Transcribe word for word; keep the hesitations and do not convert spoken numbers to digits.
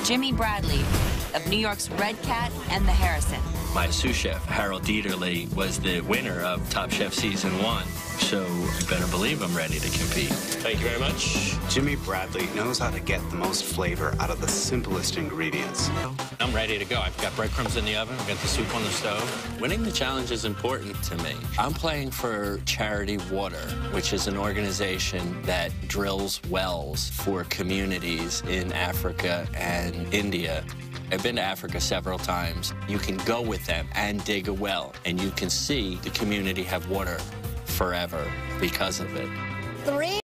Jimmy Bradley of New York's Red Cat and the Harrison. My sous chef, Harold Dieterle, was the winner of Top Chef Season one, so you better believe I'm ready to compete. Thank you very much. Jimmy Bradley knows how to get the most flavor out of the simplest ingredients. I'm ready to go. I've got breadcrumbs in the oven, I've got the soup on the stove. Winning the challenge is important to me. I'm playing for Charity Water, which is an organization that drills wells for communities in Africa and India. I've been to Africa several times. You can go with them and dig a well, and you can see the community have water forever because of it. Three.